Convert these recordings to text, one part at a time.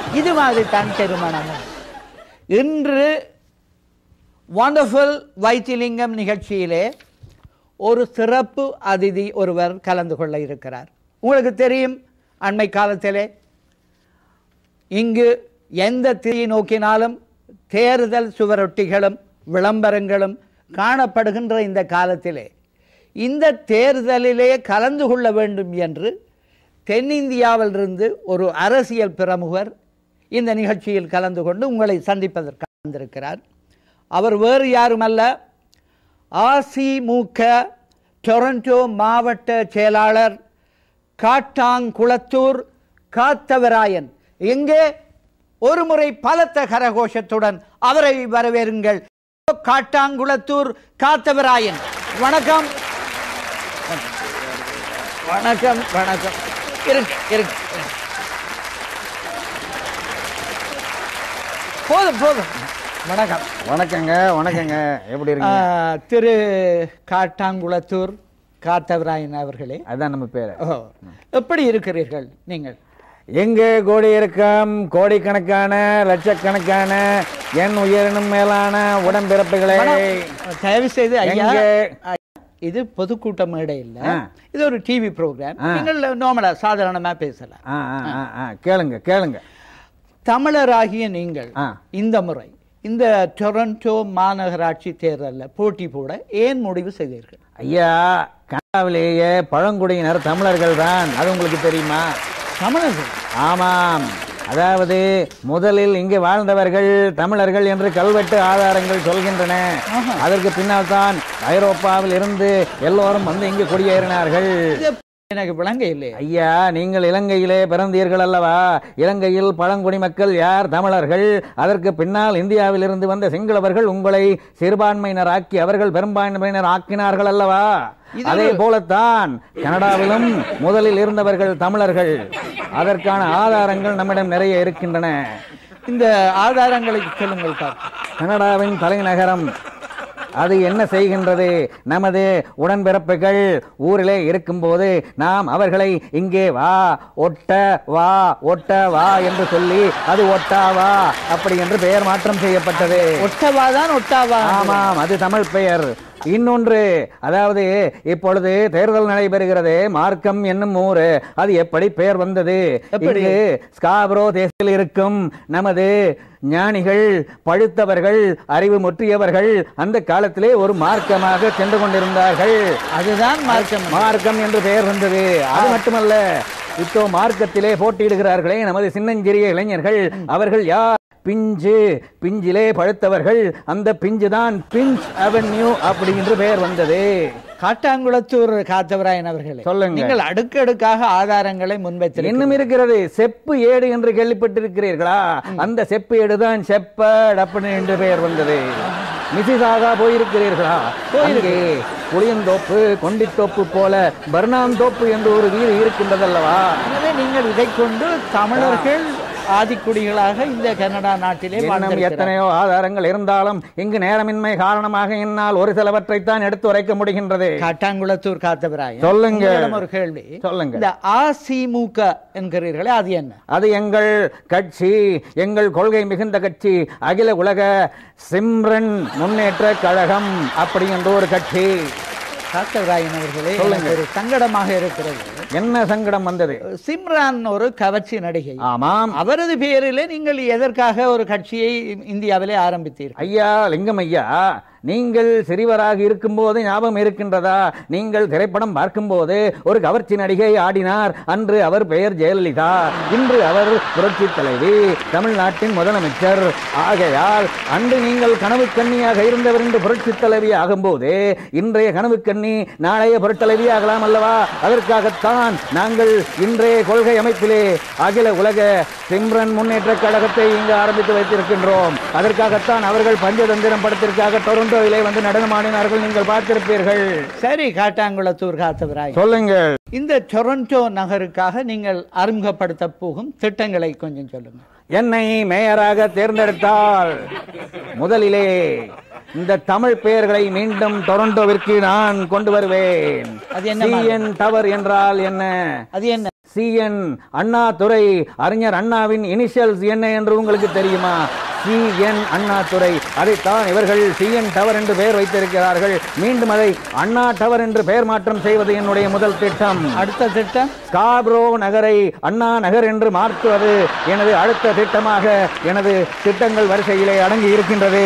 இது மாதிரி தான் திருமணமும். இன்று வண்டர்ஃபுல் வைத்திலிங்கம் நிகழ்ச்சியிலே ஒரு சிறப்பு அதிதி ஒருவர் கலந்து கொள்ள இருக்கிறார். உங்களுக்கு தெரியும், அண்மை காலத்திலே இங்கு எந்த திசையை நோக்கினாலும் தேர்தல் சுவரொட்டிகளும் விளம்பரங்களும் காணப்படுகின்ற இந்த காலத்திலே இந்த தேர்தலிலே கலந்து கொள்ள வேண்டும் என்று தென்னிந்தியாவிலிருந்து ஒரு அரசியல் பிரமுகர் இந்த நிகழ்ச்சியில் கலந்து கொண்டு உங்களை சந்திப்பதற்காக வந்திருக்கிறார். அவர் வேறு யாருமல்ல, அதிமுக டொரண்டோ மாவட்ட செயலாளர் காட்டாங்குளத்தூர் காத்தவராயன். எங்கே ஒரு முறை பலத்த கரகோஷத்துடன் அவரை வரவேறுங்கள். காட்டாங்குளத்தூர் காத்தவராயன், வணக்கம். வணக்கம் வணக்கம். போதும் போதும். வணக்கம். வணக்கங்க. வணக்கங்க. எப்படி இருக்கீங்க? திரு காட்டாங்குளத்தூர் காத்தவராயன் அவர்களே, அதான் நம்ம பேரு. எப்படி இருக்கிறீர்கள் நீங்கள்? எங்க கோடி இருக்கும் கோடிக்கணக்கான லட்சக்கணக்கான என் உயிரினும் மேலான உடன்பிறப்புகளே, தயவு செய்து ஐயா, இது பொதுக்கூட்ட மேடை இல்ல, இது ஒரு டிவி ப்ரோக்ராம். நீங்கள் நார்மலா சாதாரணமா பேசலாம். கேளுங்க கேளுங்க. தமிழராகிய நீங்கள் இந்த முறை இந்த டொரண்டோ மாநகராட்சி தேர்தலில் போட்டி போட ஏன் முடிவு செய்தீர்கள்? ஐயா, கனடாவிலேயே பழங்குடியினர் தமிழர்கள் தான். அது உங்களுக்கு தெரியுமா? தமிழர்கள்? ஆமாம். அதாவது முதலில் இங்கு வாழ்ந்தவர்கள் தமிழர்கள் என்று கல்வெட்டு ஆதாரங்கள் சொல்கின்றன. அதற்கு பின்னால் தான் ஐரோப்பாவில் இருந்து எல்லோரும் வந்து இங்கு குடியேறினார்கள். எனக்கு விளங்க இல்லை. ஐயா, நீங்கள் இலங்கையிலே பிறந்தீர்கள் அல்லவா? இலங்கையில் பழங்குடி மக்கள் யார்? தமிழர்கள். அதற்கு பின்னால் இந்தியாவில் இருந்து வந்த சிங்களவர்கள் உங்களை சிறுபான்மையினர் ஆக்கி அவர்கள் பெரும்பான்மையினர் ஆக்கினார்கள் அல்லவா? அதே போலத்தான் கனடாவிலும் முதலில் இருந்தவர்கள் தமிழர்கள். அதற்கான ஆதாரங்கள் நம்மிடம் நிறைய இருக்கின்றன. இந்த ஆதாரங்களை சொல்லுங்கள். கனடாவின் தலைநகரம் அது என்ன செய்கின்றது? நமது உடன்பிறப்புகள் ஊரிலே இருக்கும்போது நாம் அவர்களை இங்கே வா, ஒட்ட வா, ஒட்ட வா என்று சொல்லி அது ஒட்டாவா அப்படி என்று பெயர் மாற்றம் செய்யப்பட்டது. ஒட்டவா தான் ஒட்டாவா? ஆமாம், அது தமிழ் பெயர். இன்னொன்று, அதாவது இப்பொழுது தேர்தல் நடைபெறுகிறது. மார்க்கம் என்னும் ஊர், அது எப்படி பெயர் வந்தது? இங்கு ஸ்காப்ரோ தேசத்தில் இருக்கும் நமது ஞானிகள், பழுத்தவர்கள், அறிவு முற்றியவர்கள் அந்த காலத்திலே ஒரு மார்க்கமாக சென்று கொண்டிருந்தார்கள். அதுதான் மார்க்கம் என்று பெயர் வந்தது. அது மட்டுமல்ல, இப்போ மார்க்கத்திலே போட்டியிடுகிறார்களே நமது சின்னஞ்சிறிய இளைஞர்கள், அவர்கள் யார்? பிஞ்சிலே பழுத்தவர்கள். அந்த பிஞ்சுதான் பிஞ்ச் அவென்யூ அப்படி என்று பெயர் வந்தது. காட்டாங்குளத்தூர் காத்தவராயன் அவர்களே, சொல்லுங்க. நீங்கள் அடுக்கடுக்காக ஆதாரங்களை முன்வைத்து இன்னும் இருக்கிறது. செப்பு ஏடு என்று கேள்விப்பட்டிருக்கிறீர்களா? அந்த செப்பு ஏடு தான் செப்பட் அப்படி என்று பெயர் வந்தது. மிசிசாகா போயிருக்கிறீர்களா? புளியந்தோப்பு, கொண்டித்தோப்பு போல பர்னாந்தோப்பு என்று ஒரு வீடு இருக்கின்றதல்லவா? எனவே நீங்கள் இதை கொண்டு தமிழர்கள் ஆதிக்குடிகளாக இந்த கனடா நாட்டிலே எத்தனையோ ஆதாரங்கள் இருந்தாலும் இங்கு நேரமின்மை காரணமாக என்னால் ஒரு சிலவற்றைத்தான் எடுத்து உரைக்க முடிகின்றது. காட்டாங்குளத்தூர் காத்தவராயன், சொல்லுங்க. ஒரு கேள்வி. சொல்லுங்க. இந்த அதிமுக என்கிறீர்களே, அது என்ன? அது எங்கள் கட்சி, எங்கள் கொள்கை மிகுந்த கட்சி, அகில உலக சிம்ரன் முன்னேற்ற கழகம் அப்படி என்ற ஒரு கட்சி. காத்தவராயன் அவர்களே, ஒரு சங்கடமாக இருக்கிறது. என்ன சங்கடம் வந்தது? சிம்ரான் ஒரு கவர்ச்சி நடிகை. ஆமாம். அவரது பெயரிலே நீங்கள் எதற்காக ஒரு கட்சியை இந்தியாவிலே ஆரம்பித்தீர்கள்? ஐயா லிங்கம் ஐயா, நீங்கள் சிறிவராக இருக்கும் போது ஞாபகம் இருக்கின்றதா? நீங்கள் திரைப்படம் பார்க்கும் போது ஒரு கவர்ச்சி நடிகை ஆடினார். அன்று அவர் பெயர் ஜெயலலிதா. இன்று அவர் புரட்சி தலைவி, தமிழ்நாட்டின் முதலமைச்சர். ஆகையால் அன்று நீங்கள் கனவு கண்ணியாக இருந்தவர் என்று புரட்சி தலைவி ஆகும்போது இன்றைய கனவு கண்ணி நாளைய புரட்சி ஆகலாம் அல்லவா? அதற்காகத்தான் நாங்கள் இன்றைய கொள்கை அமைப்பிலே அகில உலக சிம்ரன் முன்னேற்ற கழகத்தை இங்கு ஆரம்பித்து வைத்திருக்கின்றோம். அதற்காகத்தான் அவர்கள் பஞ்சதந்திரம் படத்திற்காக டொரண்டோவிலே வந்து நடனமாடினார்கள். நீங்கள் பார்த்திருப்பீர்கள். சரி, காட்டாங்குளத்தூர் காத்தவராய், சொல்லுங்கள். இந்த டொரண்டோ நகருக்காக நீங்கள் அறிமுகப்படுத்த போகும் திட்டங்களை கொஞ்சம் சொல்லுங்க. என்னை மேயராக தேர்ந்தெடுத்தால் முதலிலே இந்த தமிழ் பெயர்களை மீண்டும் டொரண்டோவிற்கு நான் கொண்டு வருவேன். அது என்ன CN டவர் என்றால் என்ன? அது என்ன? CN அண்ணாதுரை, அறிஞர் அண்ணாவின் இனிஷியல்ஸ் என்ன என்று உங்களுக்கு தெரியுமா? CN அண்ணாதுரை. அதைத்தான் இவர்கள் CN டவர் என்று பெயர் வைத்திருக்கிறார்கள். மீண்டும் அதை அண்ணா டவர் என்று பெயர் மாற்றம் செய்வது என்னுடைய முதல் திட்டம். அடுத்த திட்டம் ஸ்காப்ரோ நகரை அண்ணா நகர் என்று மாற்றுவது எனது அடுத்த திட்டமாக எனது திட்டங்கள் வரிசையிலே அடங்கி இருக்கின்றது.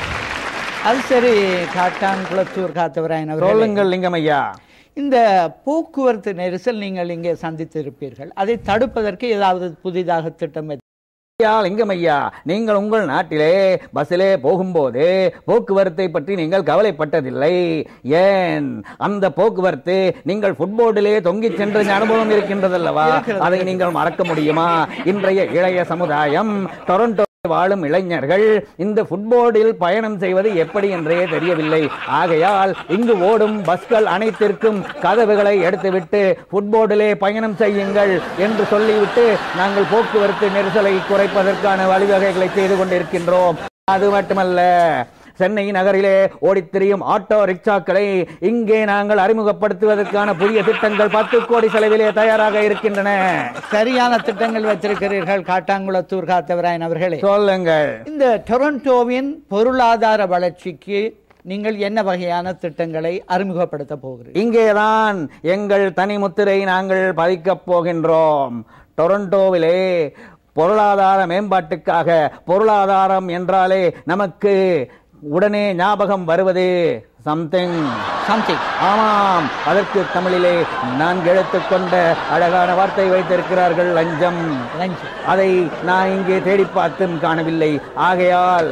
அது சரி. காட்டான்குளத்தூர் காத்தவராயன் அவர்களே, சொல்லுங்கள் லிங்கம் ஐயா. இந்த போக்குவரத்து நெரிசல் நீங்கள் இங்கே சந்தித்திருப்பீர்கள். அதை தடுப்பதற்கு ஏதாவது புதிதாக திட்டம் லிங்கம் ஐயா, நீங்கள் உங்கள் நாட்டிலே பஸ்ஸிலே போகும்போது போக்குவரத்தை பற்றி நீங்கள் கவலைப்பட்டதில்லை. ஏன்? அந்த போக்குவரத்து நீங்கள் ஃபுட்போர்டிலே தொங்கி சென்ற அனுபவம் இருக்கின்றதல்லவா? அதை நீங்கள் மறக்க முடியுமா? இன்றைய இளைய சமுதாயம், டொரண்டோ வாழும் இளைஞர்கள் இந்த ஃபுட்போர்டில் பயணம் செய்வது எப்படி என்றே தெரியவில்லை. ஆகையால் இங்கு ஓடும் பஸ்கள் அனைத்திற்கும் கதவுகளை எடுத்துவிட்டு ஃபுட்போர்டிலே பயணம் செய்யுங்கள் என்று சொல்லிவிட்டு நாங்கள் போக்குவரத்து நெரிசலை குறைப்பதற்கான வழிவகைகளை செய்து கொண்டிருக்கின்றோம். அது மட்டுமல்ல, சென்னை நகரிலே ஓடித்திரியும் ஆட்டோ ரிக்ஷாக்களை இங்கே நாங்கள் அறிமுகப்படுத்துவதற்கான புதிய திட்டங்கள் 10 கோடி செலவிலே தயாராக இருக்கின்றன. சரியான திட்டங்கள் வைத்திருக்கிறீர்கள் காட்டாங்குளத்தூர் காத்தவராயன் அவர்களே. சொல்லுங்கள். இந்த டொரண்டோவின் பொருளாதார வளர்ச்சிக்கு நீங்கள் என்ன வகையான திட்டங்களை அறிமுகப்படுத்த போகிறீர்கள்? இங்கேதான் எங்கள் தனி முத்திரை நாங்கள் பதிக்கப் போகின்றோம். டொரண்டோவிலே பொருளாதார மேம்பாட்டுக்காக, பொருளாதாரம் என்றாலே நமக்கு உடனே ஞாபகம் வருவது சம்திங். ஆமாம், அதற்கு தமிழிலே 4 எழுத்து கொண்ட அழகான வார்த்தை வைத்திருக்கிறார்கள், லஞ்சம். அதை நான் இங்கே தேடி பார்த்தும் காணவில்லை. ஆகையால்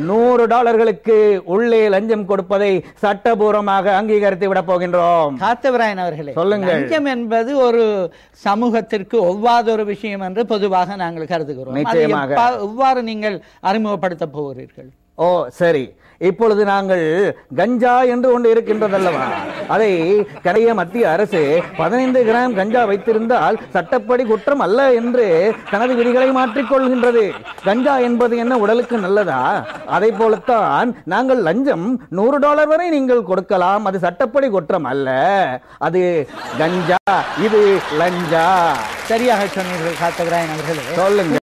$100 உள்ளே லஞ்சம் கொடுப்பதை சட்டபூர்வமாக அங்கீகரித்து விட போகின்றோம். காத்தவராயன் அவர்களே, சொல்லுங்கள். லஞ்சம் என்பது ஒரு சமூகத்திற்கு ஒவ்வாத ஒரு விஷயம் என்று பொதுவாக நாங்கள் கருதுகிறோம். நிச்சயமாக. எவ்வாறு நீங்கள் அறிமுகப்படுத்த போகிறீர்கள்? ஓ சரி, இப்பொழுது நாங்கள் கஞ்சா என்று ஒன்று இருக்கின்றதல்லவா, அதை கரைய மத்திய அரசு 15 கிராம் கஞ்சா வைத்திருந்தால் சட்டப்படி குற்றம் அல்ல என்று தனது விதிகளை மாற்றிக்கொள்கின்றது. கஞ்சா என்பது என்ன உடலுக்கு நல்லதா? அதை போலத்தான் நாங்கள் லஞ்சம் $100 வரை நீங்கள் கொடுக்கலாம், அது சட்டப்படி குற்றம் அல்ல. அது கஞ்சா, இது லஞ்சா. சரியாக சொன்னீர்கள் காத்தவராயன் அவர்களே. சொல்லுங்க.